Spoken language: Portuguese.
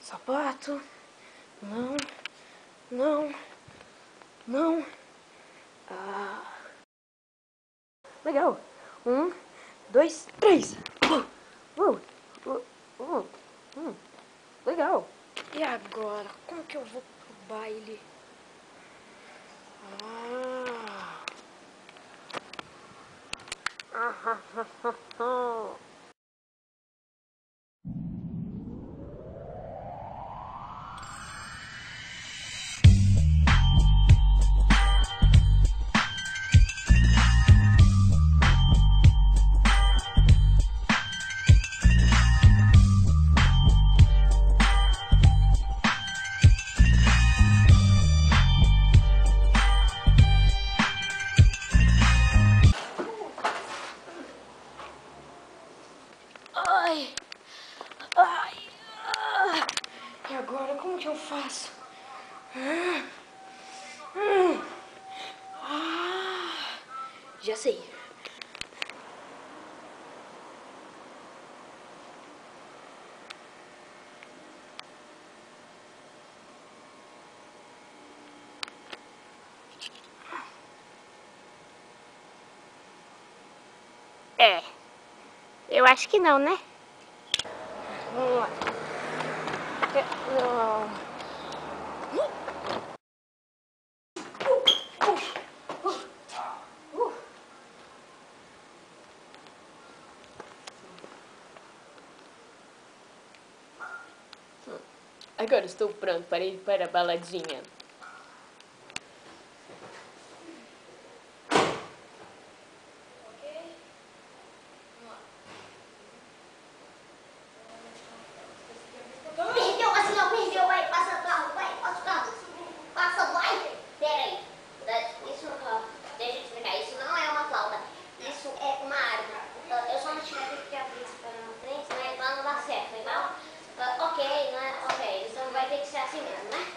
Sapato. Não. Não. Não. Ah. Legal. 1, 2, 3. Legal. E agora? Como que eu vou pro baile? Ai. Ai. E agora, como que eu faço? Já sei. É, eu acho que não, né? Vamos lá. Agora estou pronto para ir para a baladinha. Perdeu, assim, ó, perdeu, vai, passa o carro, passa, vai. Pera aí, isso, deixa eu te explicar, isso não é uma flauta, isso é uma árvore. Eu só não tive que abrir isso para na frente, né, pra não dar certo, legal? Ok, né, ok, então vai ter que ser assim mesmo, né?